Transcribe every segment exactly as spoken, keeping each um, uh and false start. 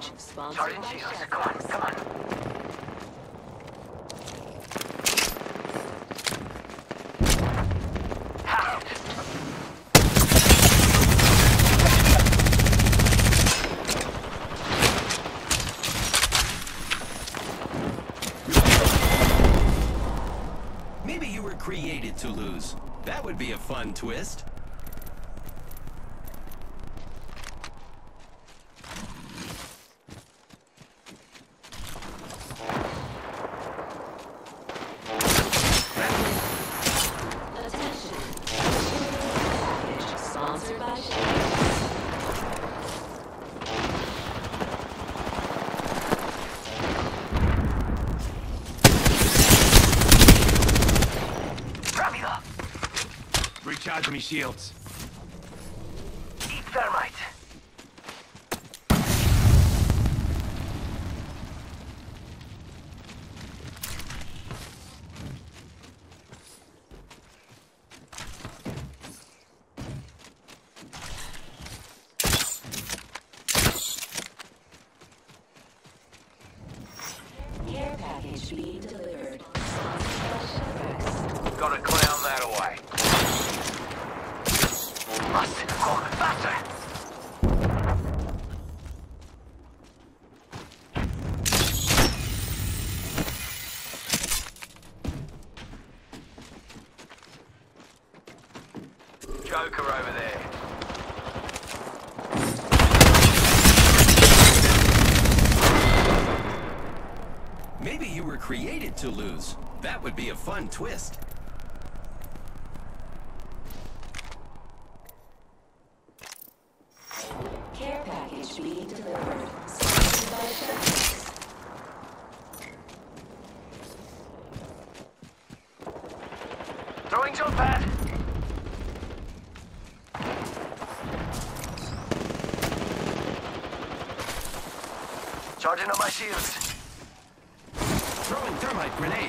package sponsored Charging by shields. Chevron. Come on, come on. Ha! Maybe you were created to lose. That would be a fun twist. Attention. Package sponsored by Chevron. Rápido! Recharge me shields. Eat thermite. Care package being delivered. Sponsored by Chevron. Gotta clown that away. Must go faster! Joker over there. Maybe you were created to lose. That would be a fun twist. Care package being delivered. Sponsored by Chevron. Throwing jump pad. Charging on my shields. Throwing thermite grenade.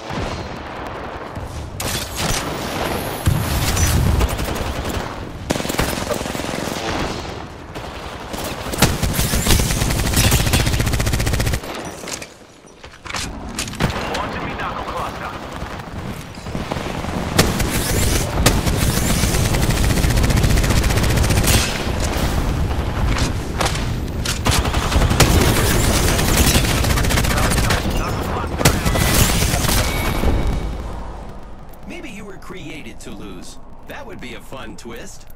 Launching me knuckle cluster. Maybe you were created to lose. That would be a fun twist.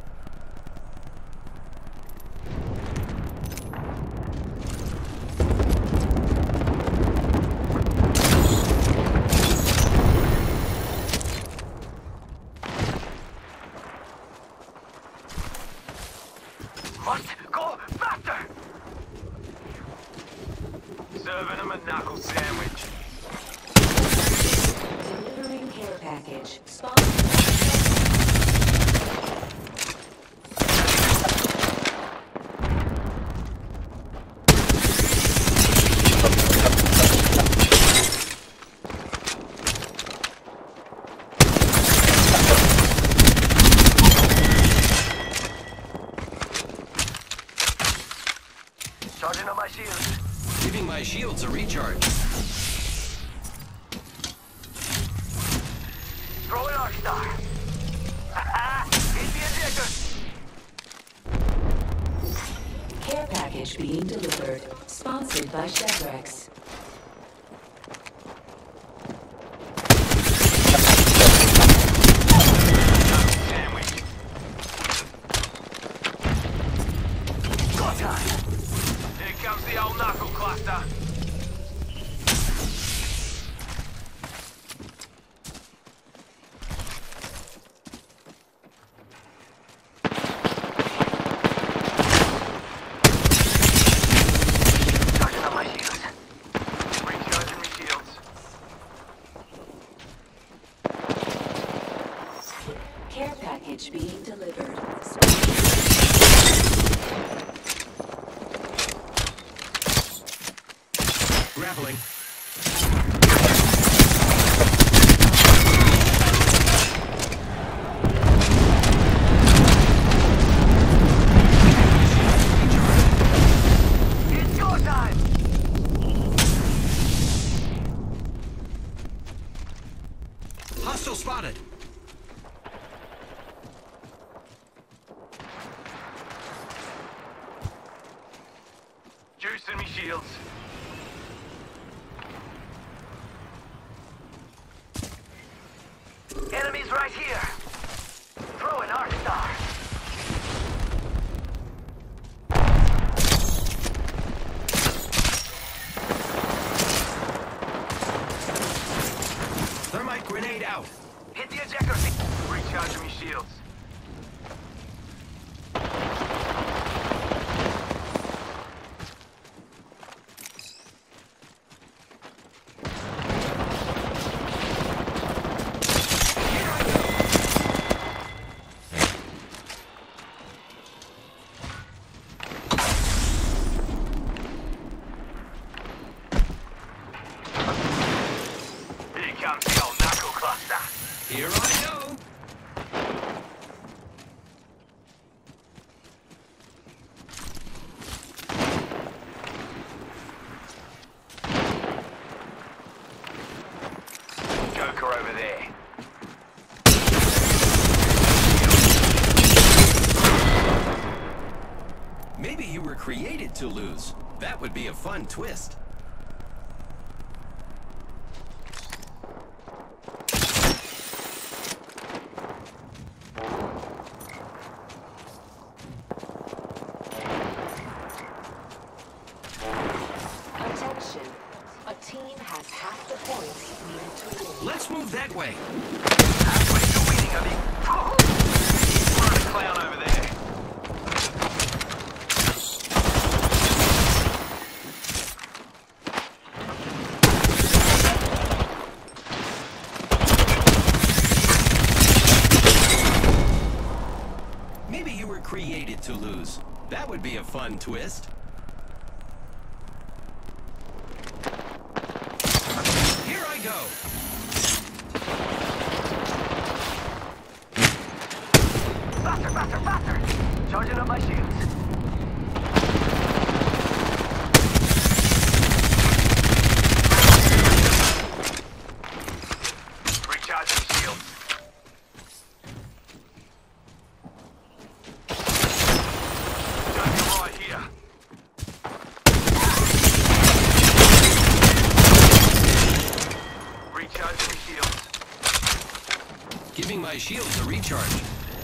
Must go faster! Serving him a knuckle sandwich. Delivering care package. Sponsored by Chevron. Charging on my shields. Giving my shields a recharge. Throwing Arc Star. Ha-ha! Hit the ejector. Care package being delivered. Sponsored by Chevrex. Sandwich. Go time. Here comes the old knuckle cluster. Charging on my shields. Recharging my shields. Care package being delivered. Grappling. It's go time. Juicing me shields. Enemies right here. Throw an arc star. Thermite grenade out. Hit the ejector seat. Recharging me shields. Here I go. Joker over there. Maybe you were created to lose. That would be a fun twist. Attention. A team has half the points needed to win. Let's move that way. Halfway to winning, I mean. What a clown over there. Maybe you were created to lose. That would be a fun twist. Here I go. Faster, faster, faster! Charging up my shields. Recharging shields. Joker right here. Recharging shields. Giving my shields a recharge.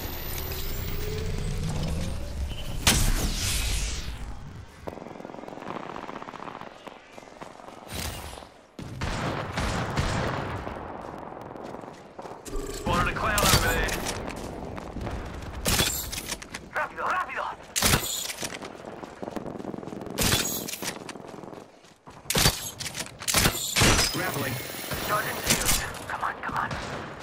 Spotted a clown over there. Rápido, rápido! Grappling. Charging shields. Come on, come on.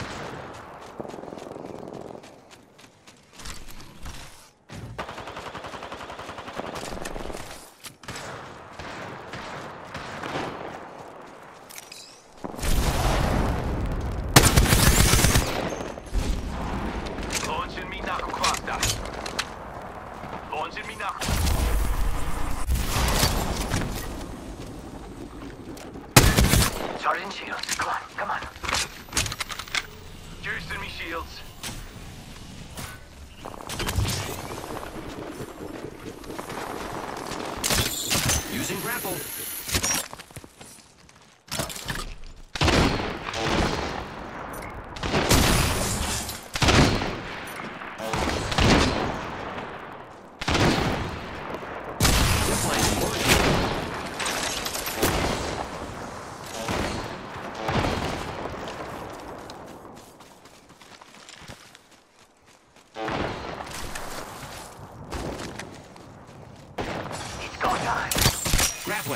Launching me knuckle cluster. Launching me knuckle. Charging shields. Come on, come on. Juicing me shields. Using grapple. Zipline working. It's go time. Grappling.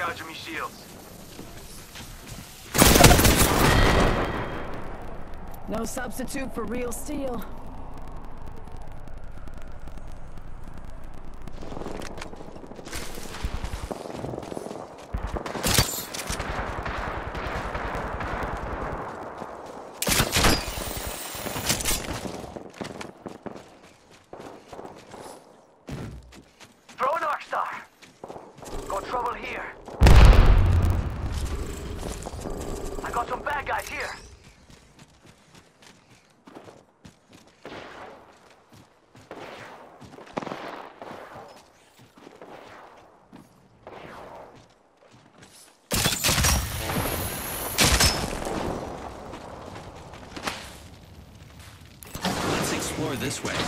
Recharging me shields. No substitute for real steel. Throw an arc star. Got trouble here. I got some bad guys here. Let's explore this way.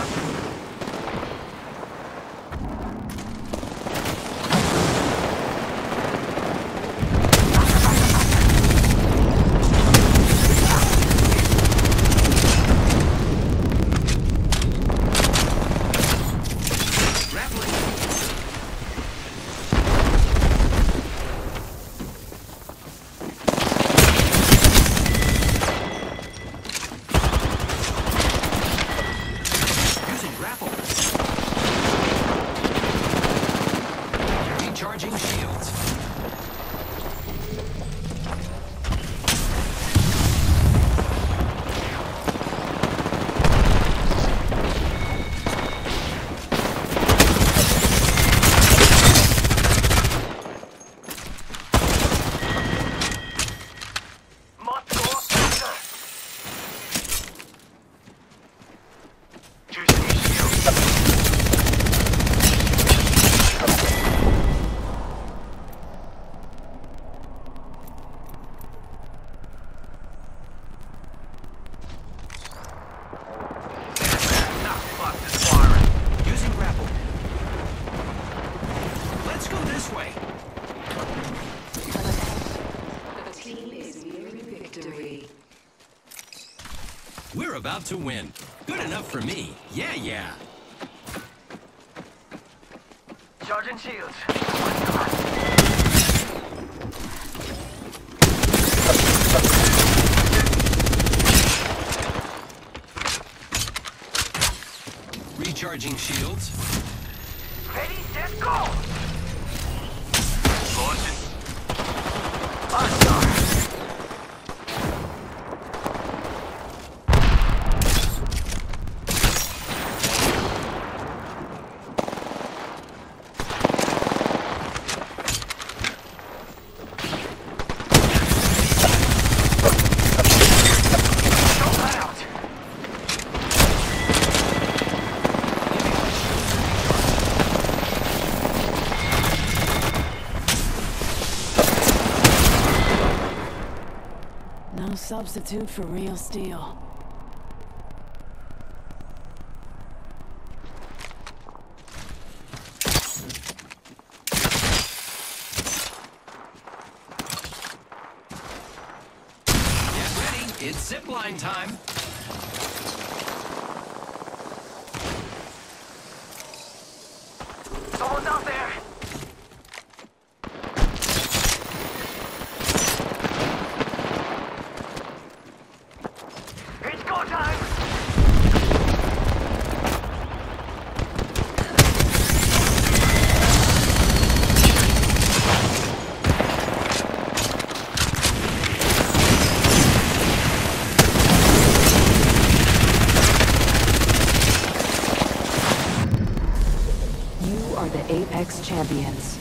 Using grapple. Recharging shields. Must go faster. Choosing me shields. Now fuck this firing. Using grapple. Let's go this way. The team is nearing victory. We're about to win. Good enough for me. Yeah, yeah. Charging shields. Recharging shields. Ready, set, go! Launching. Arc star. Don't let out. No substitute for real steel. Get ready. It's zipline time. Someone's out there. It's go time. You are the Apex Champions.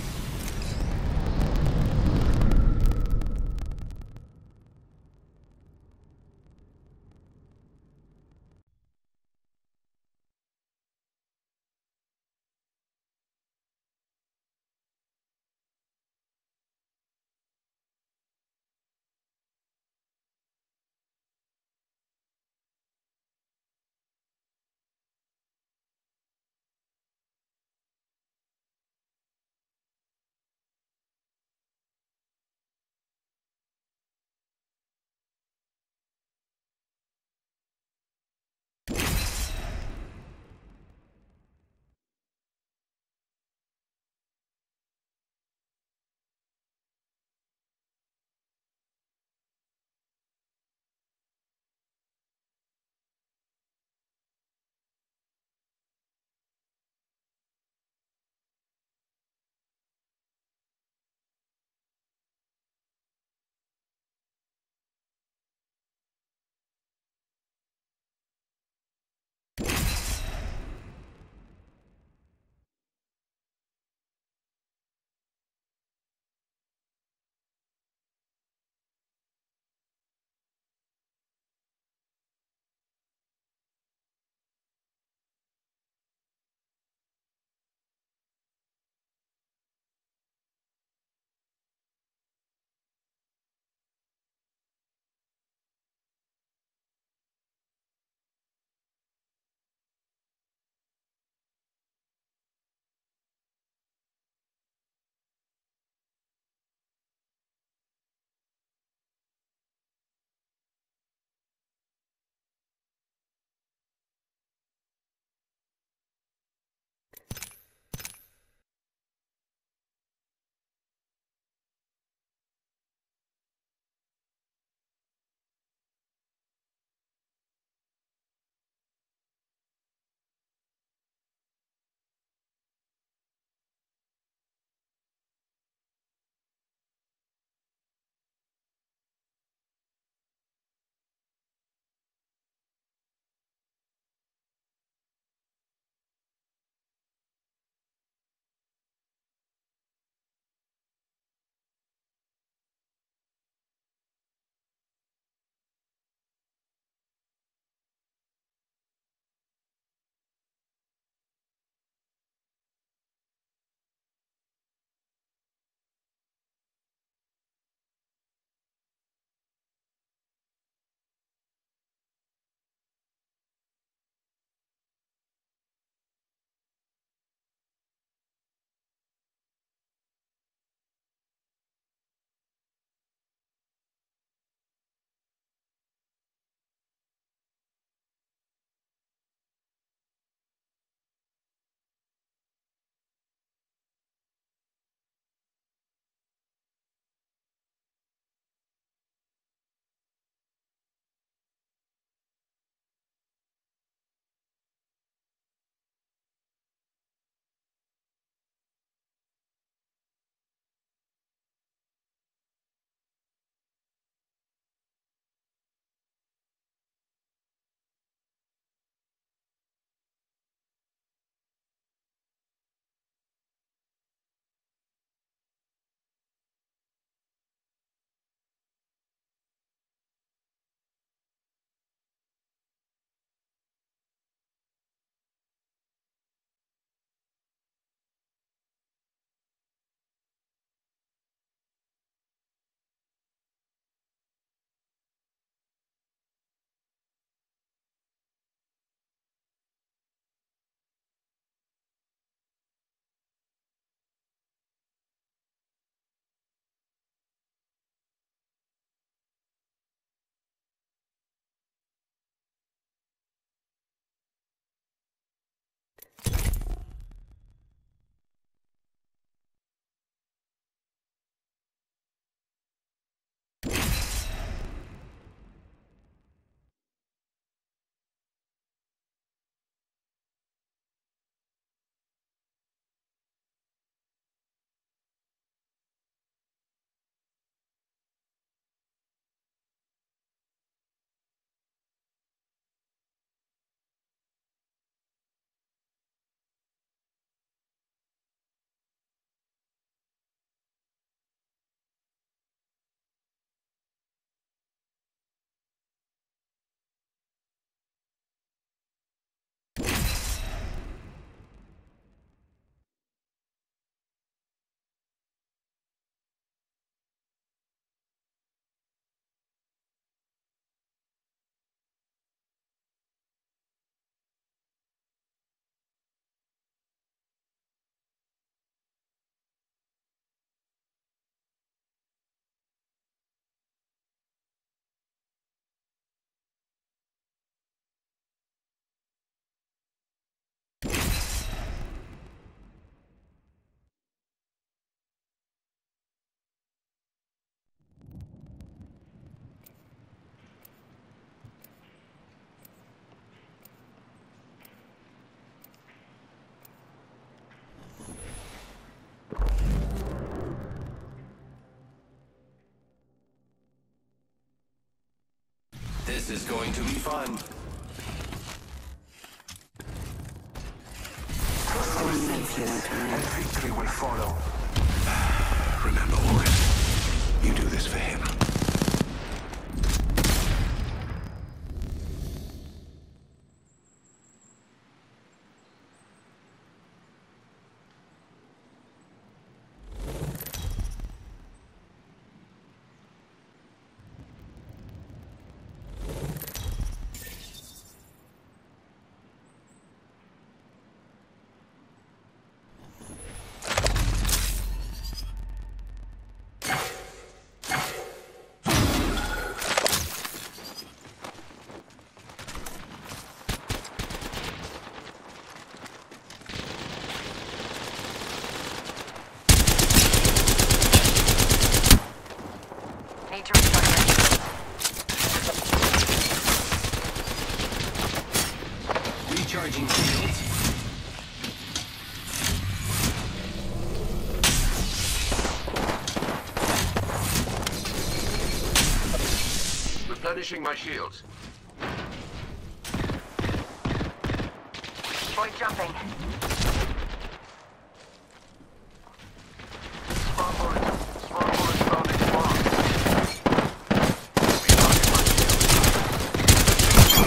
is going to be fun. And victory will follow. Remember, August, you do this for him. Need to recharge my shields. Recharging shields. Replenishing my shields. Void jumping. Small bullets. Small bullets found in spawn. Recharging my shields.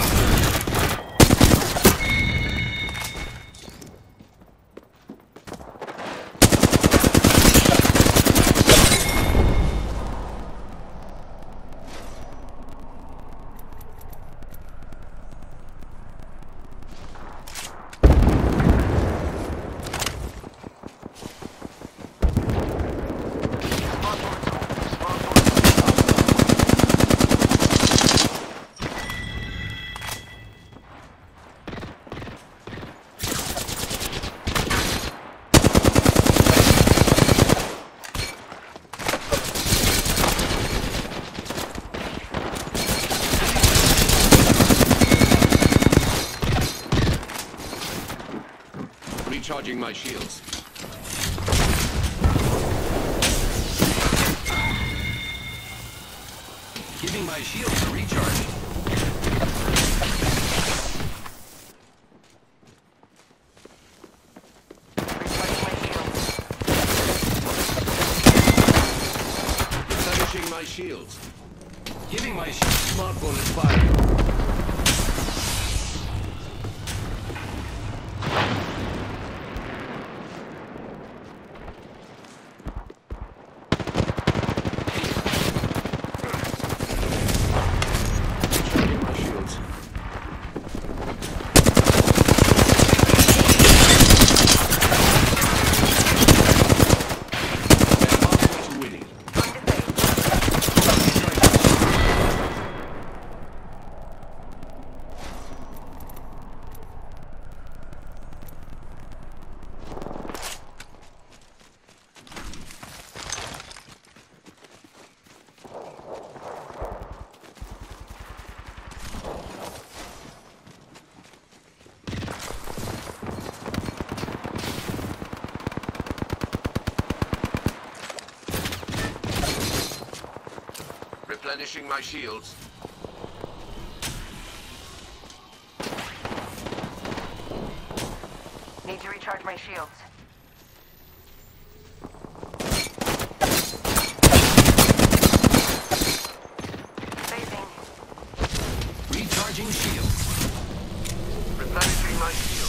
Small bullets. Small bullets. Recharging my shields. Giving my shields a recharge. Recharging my shields. Replenishing my shields. Giving my shields. Smart bullets fired. Recharging my shields. Halfway to winning. Replenishing my shields. Need to recharge my shields. Phasing. Recharging shields. Replenishing my shields.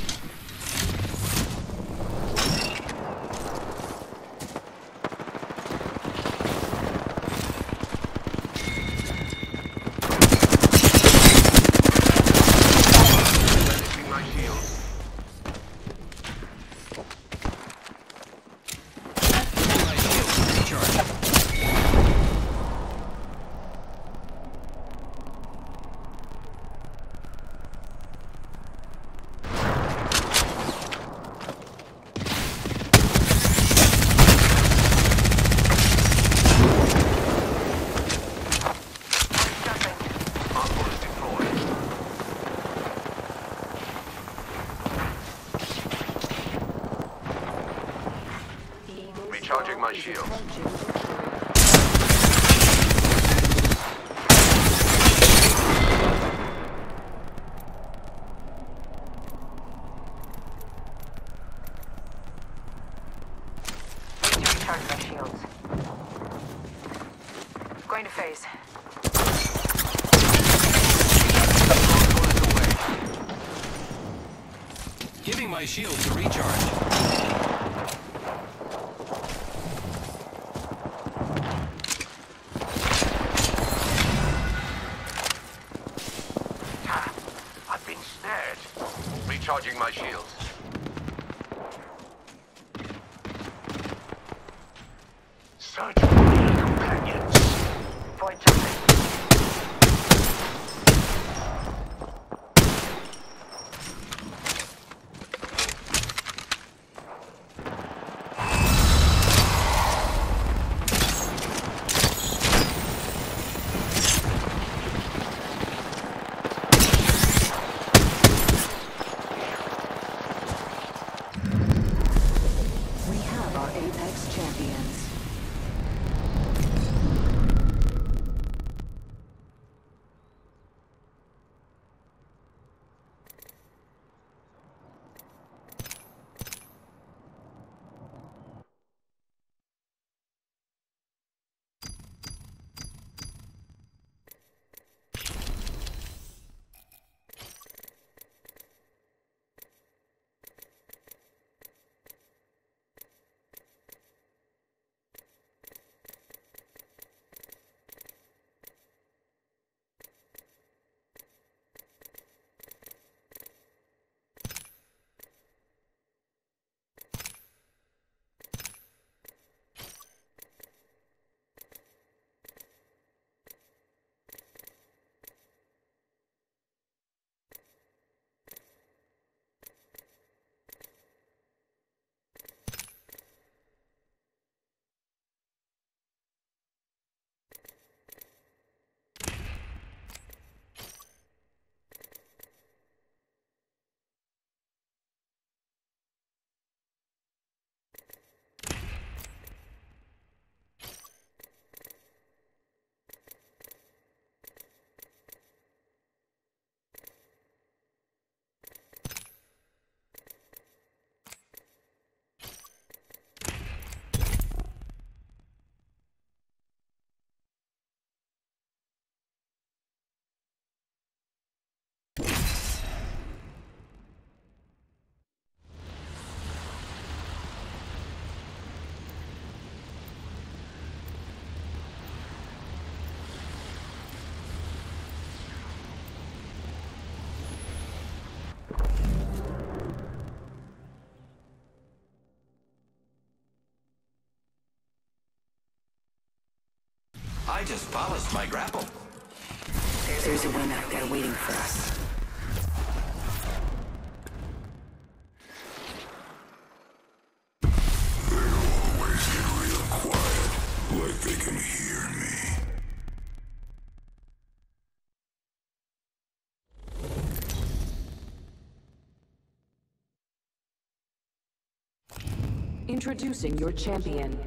Replenishing my shields. My shields recharged. Jumping. Smart bullets deployed. Recharging my shields. Going to phase. Giving my shields a recharge. Ha! I've been snared. Recharging my shields. Search for your companions. Void jumping. We have our Apex champions. I just polished my grapple. There's a win out there waiting for us. Always get real quiet, like they can hear me. Introducing your champion.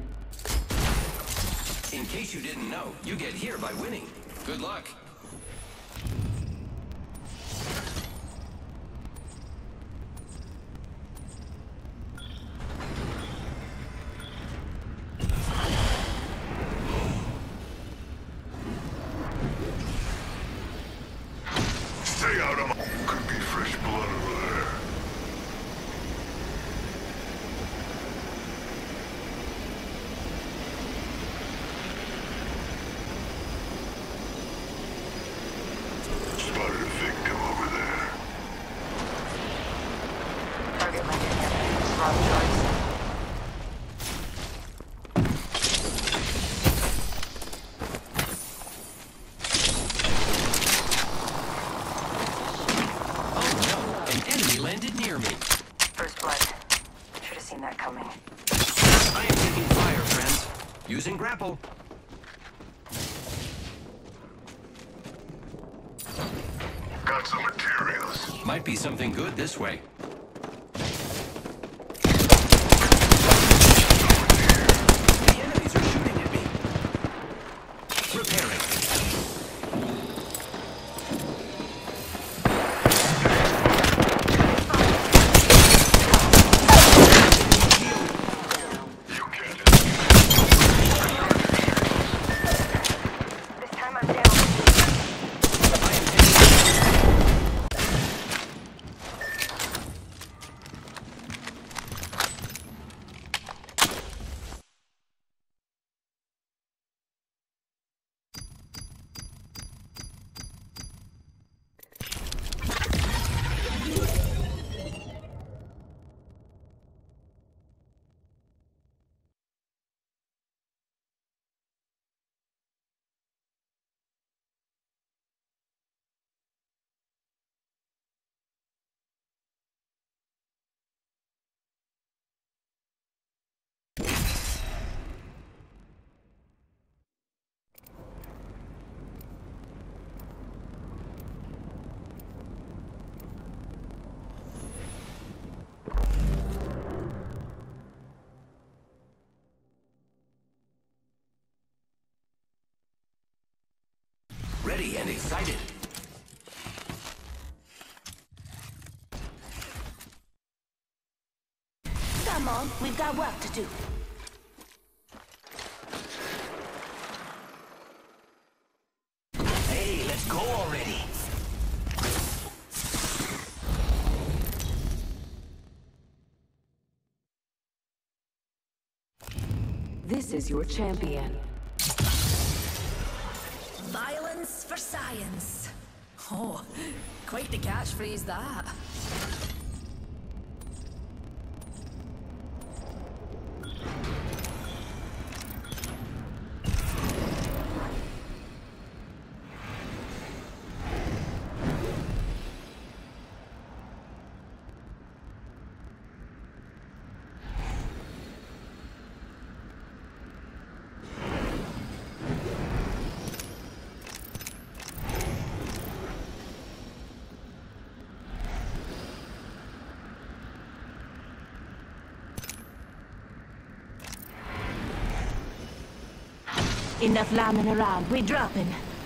In case you didn't know, you get here by winning. Good luck. Stay out of my... Could be fresh blood over there. Spotted a victim over there. Target landed. Wrong choice. Oh no, an enemy landed near me. First blood. Should have seen that coming. I am taking fire, friends. Using grapple. Got some materials. Might be something good this way. The enemies are shooting at me. Repairing. You can't. ready and excited. Come on, we've got work to do. Hey, let's go already. This is your champion. Violence for science. Oh, quite the catchphrase that. Enough lambing around, we're dropping.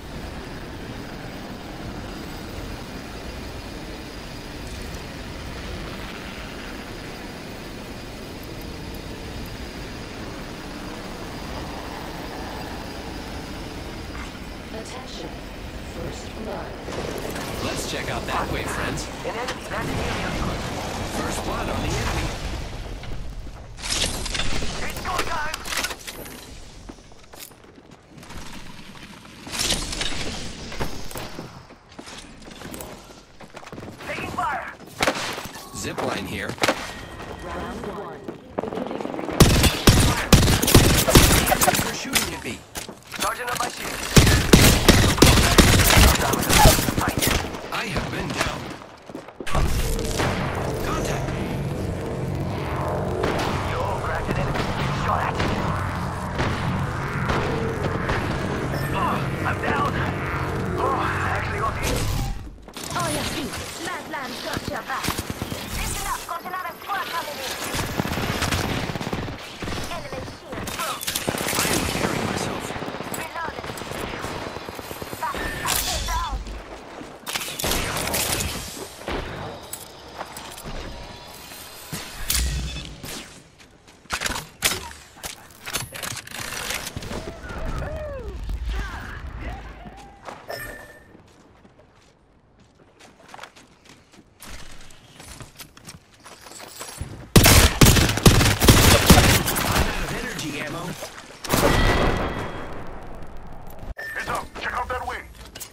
Attention, first blood. Let's check out that way, friends. An enemy, that's an alien. First blood on the enemy. It's go time! Taking fire! Zipline here. Round one. They're shooting at me. Charging up my shield. I have been down. Contact. Yo, cracked an enemy. Shot at me. Oh, I'm down. Oh, I actually got hit. Oh, yes, you. Lad, lad, got your back. Listen up, got another squad coming in. Enemy shield broke. I am carrying myself. Reloaded. Back, back, down. I'm out of energy ammo. Heads up, check out that way.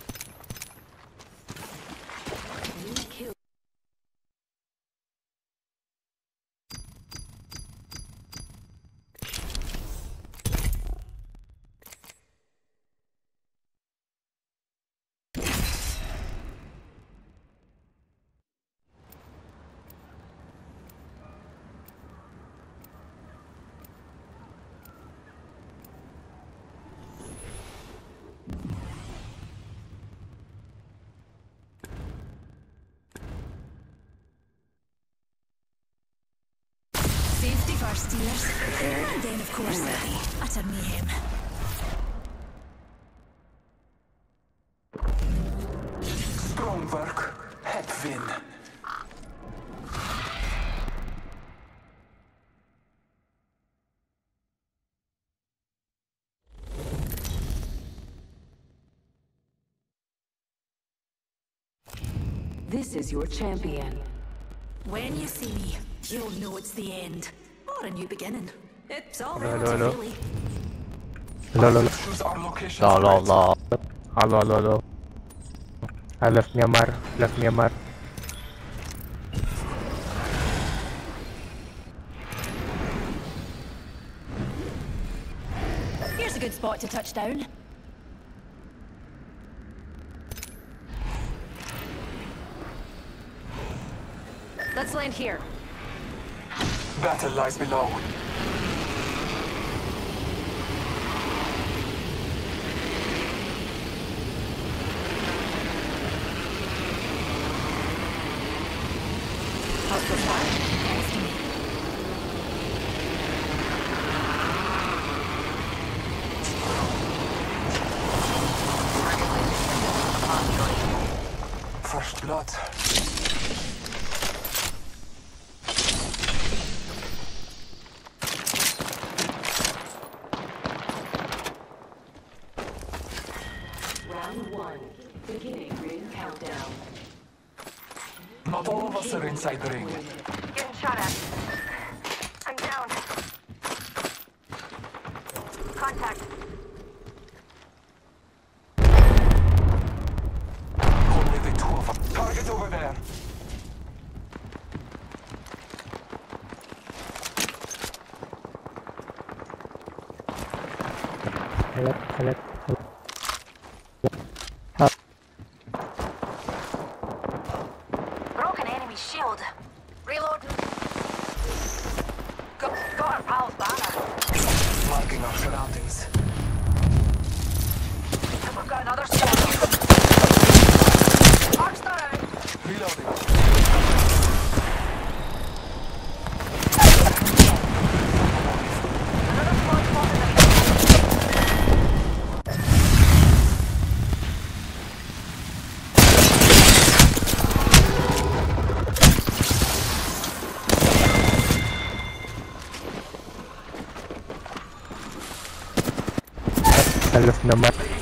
Safety first, dears. And then, of course, utter mayhem. Strong work, head win. This is your champion. When you see me, you'll know it's the end. Or a new beginning. It's all Hello, relative, hello. really. Hello, hello. Choose our location. Hello, hello. Hello, hello, hello. I left Myanmar. Left Myanmar. Here's a good spot to touch down. Let's land here. Battle lies below. Hostile spot. lot. Round one. Beginning ring countdown. Not all of us are inside the ring. Getting shot at. I'm down. Contact. Only the two of us. Target over there. Select, select. Broken enemy shield. Reload. Got, got our pal's banner. Marking our surroundings. And we've got another squad. Arcstar out. Reloading. Another squad spotted. Alas naman.